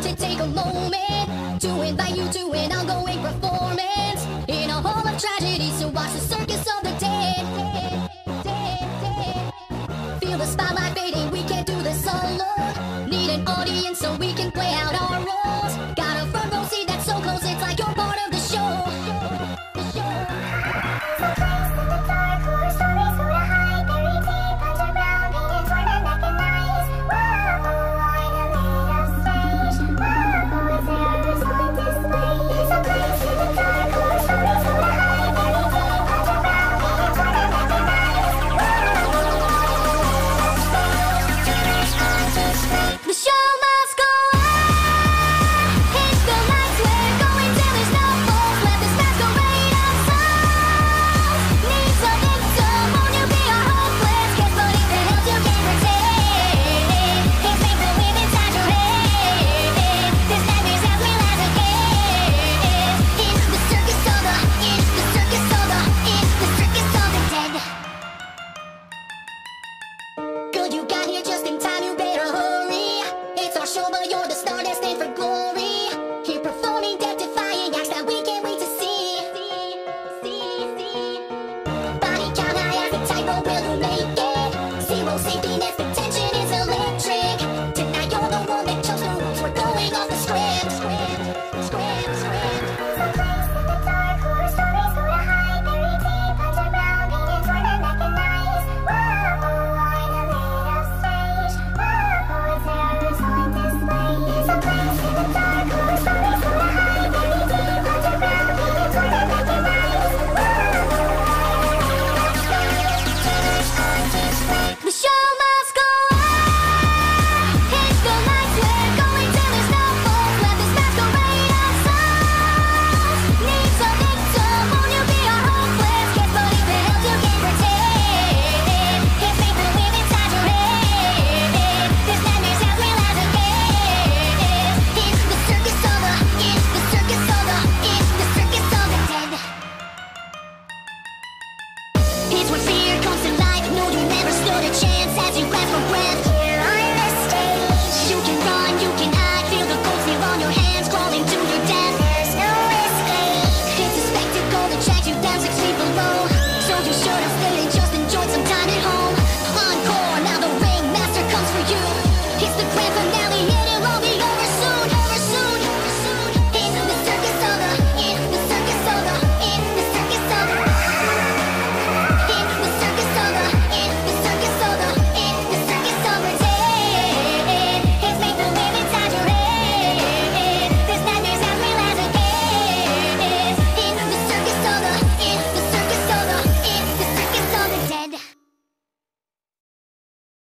to take a moment to invite you to an ongoing performance in a hall of tragedy. So watch the circus of the dead. Feel the spotlight fading, we can't do this alone. Need an audience so we can play out our roles. Got a front row seat that's so close, it's like you're part of the show. You got here just in time, you better hurry. It's our show, but you're